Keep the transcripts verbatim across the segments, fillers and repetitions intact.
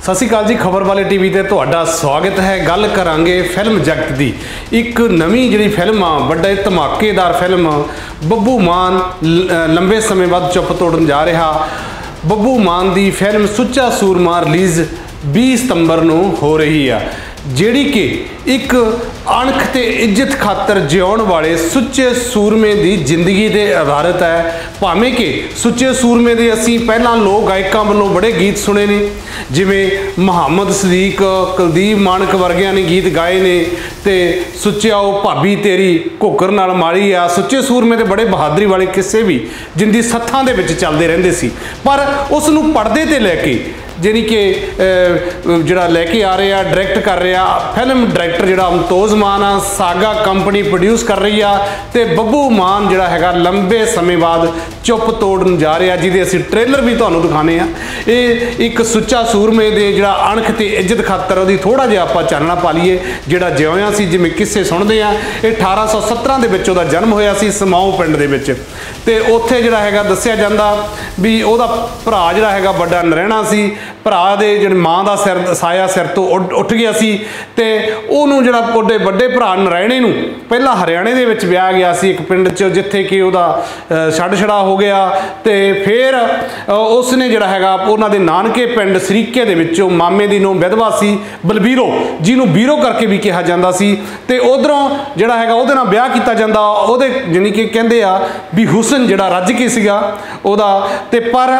सत श्री अकाल जी। खबर वाले टीवी ते तुहाडा स्वागत है। गल करांगे फिल्म जगत दी। एक नवीं जिहड़ी फिल्म आ, बड़ा धमाकेदार फिल्म बब्बू मान लंबे समय बाद चुप तोड़न जा रहा। बब्बू मान दी फिल्म सुच्चा सूरमा रिलीज़ बीस सितंबर नूं हो रही है, जिहड़ी कि एक अणख ते इज्जत खातर जिउण वाले सुच्चे सूरमे की जिंदगी ते आधारित है। भावें कि सुच्चे सूरमे दे असीं पहलां लोक गायकों वालों बड़े गीत सुने ने, जिवें मुहम्मद सदीक, कुलदीप मानक वर्गियां ने गीत गाए ने, ते सुच्चिया ओ भाभी तेरी घुकर नाल माड़ी आ। सुच्चे सूरमे दे बड़े बहादरी वाले किस्से भी जिंदी सत्थां दे विच चलदे रहिंदे सी, पर उस नूं पर्दे ते लैके जिहड़ी कि जिहड़ा लैके आ रहा डायरैक्ट कर रहा फिल्म डायरैक्टर जिहड़ा मुमतोज़ मान आ, सागा कंपनी प्रोड्यूस कर रही आ, ते बब्बू मान जिहड़ा हैगा लंबे समय बाद चुप तोड़न जा रहा, जिहदे असीं ट्रेलर भी तुहानूं दिखाने आ। ये एक सुच्चा सूरमे दे जिहड़ा अणख ते इज्जत खातर उहदी थोड़ा जिहा आपां चानना पा लईए। जिहड़ा जिउया सी, जिवें किस्से सुणदे आ, ये अठारह सौ सत्रह दे विच उहदा जन्म होया सी समाओ पिंड दे विच, ते उत्थे जिहड़ा हैगा दस्सिया जांदा भी उहदा भरा जिहड़ा हैगा वड्डा नरैणा सी। भरा दे जिहड़ी मां दा सिर साया सिर तो उठ गया सी, ते उहनूं जिहड़ा ओडे वड्डे भरा नरैणे नूं पहला हरियाणे दे विच विआह गया सी, एक पिंड च जिथे कि उहदा छड़ छड़ा हो गया। ते फिर उसने जिहड़ा हैगा उहनां दे नानके पिंड सरीके दे विचों मामे दी नूं विधवा सी बलबीरो, जिहनूं बीरो करके भी कहा जांदा सी, ते उधरों जिहड़ा हैगा उहदे नाल विआह कीता जांदा। उहदे जानी कि कहंदे आ भी हुसन जिहड़ा रज के सीगा उहदा, ते पर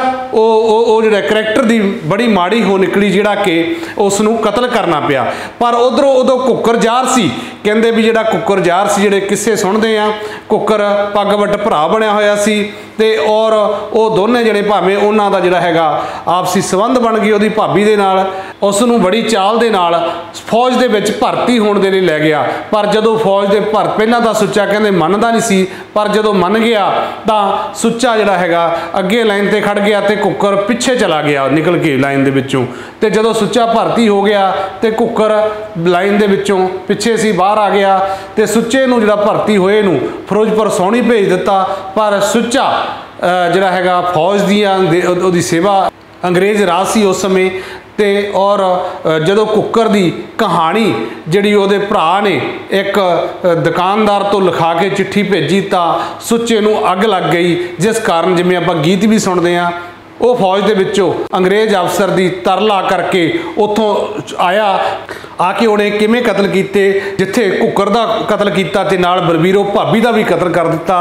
ਉਹ ਜਿਹੜਾ करैक्टर ਦੀ बड़ी माड़ी हो निकली, जिहड़ा कि उसनूं कतल करना पिया। पर उधरों उदों कुकर जार सी, कहंदे भी जिहड़ा कुकर जार सी, जिहड़े किस्से सुणदे आ, कुकर पग वट भरा बनया होया सी, ते और वो दोने जने भावें उन्हां दा जिहड़ा हैगा आपसी संबंध बन गई उहदी भाभी दे नाल। उसनूं बड़ी चाल दे नाल फौज दे विच भर्ती होण दे लई लै गया। पर जदों फौज दे भर पहलां तां सुच्चा कहंदे मनदा नहीं सी, पर जदों मन गया तां सुच्चा जिहड़ा हैगा अगे लाइन ते खड़ गया, ते कुकर पिछे चला गया निकल के लाइन दे विचों। ते जदों सुच्चा भर्ती हो गया ते कुकर लाइन दे विचों पिछे सी बाहर आ गया, ते सुच्चे नूं जिहड़ा भर्ती होए नूं फिरोजपुर सौणी भेज दिता। पर सुच्चा जिहड़ा हैगा फौज दियां उहदी सेवा अंग्रेज राज सी उस समय, ते और जदों कुकर दी कहानी जिहड़ी उहदे भरा ने एक दुकानदार तो लिखा के चिट्ठी भेजी, तां सुच्चे नूं अग लग गई, जिस कारण जिवें आपां गीत भी सुणदे आ, वो फौज दे विचों अंग्रेज अफसर दी तरला करके उत्थों आया, आके उन्हें किवें कतल कीते, जिथे कुकर दा कतल कीता ते नाल बलबीरो भाभी दा भी कतल कर दिता,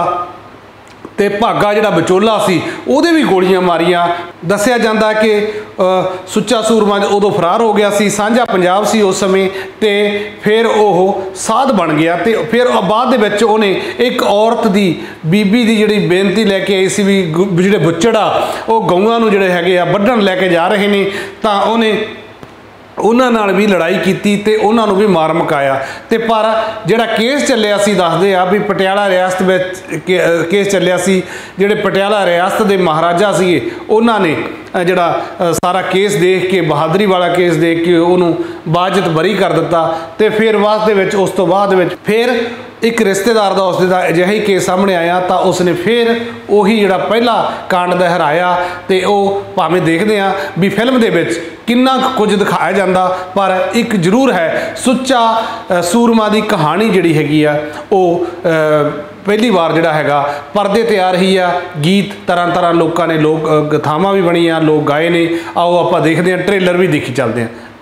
ते भागा जिहड़ा विचोला सी उहदे भी गोलियां मारियां। दस्सिया जांदा कि सुच्चा सूरमा उदों फरार हो गया सी, सांझा पंजाब सी उस समय, ते फिर वह साध बन गया। ते फिर बाद दे विच उहने एक औरत दी बीबी दी जिहड़ी बेनती लैके आई सी भी जिहड़े बुच्चड़ आ वो गऊआं नूं जिहड़े हैगे आ वढण लैके जा रहे ने, तां उहने उन्हां नाल भी लड़ाई कीती ते उन्हां नूं भी मार मुकाया। ते पर जिहड़ा केस चलिया सी दसदे आ भी पटियाला रियासत विच केस चलिया सी, जिहड़े पटियाला रियासत दे महाराजा सीगे उन्हां ने जिहड़ा सारा केस देख के बहादरी वाला केस देख के उन्होंने बाजत बरी कर दिता। ते फिर बाद दे विच उस तो बाद विच फिर एक रिश्तेदार का उसका अजिहा ही केस सामने आया, तो उसने फिर उही जिहड़ा पहला कांड दोहराया। तो वह भावें देखते हैं भी फिल्म दे विच किन्ना कुछ दिखाया जाता, पर एक जरूर है सुच्चा सूरमा की कहानी जिहड़ी हैगी आ वो पहली बार जिहड़ा हैगा परदे ते आ रही है। गीत तरह तरह लोगों ने लोक गथावां भी बणियां, लोग गाए ने। आओ आपां देखते हैं, ट्रेलर भी देखी चलते हैं।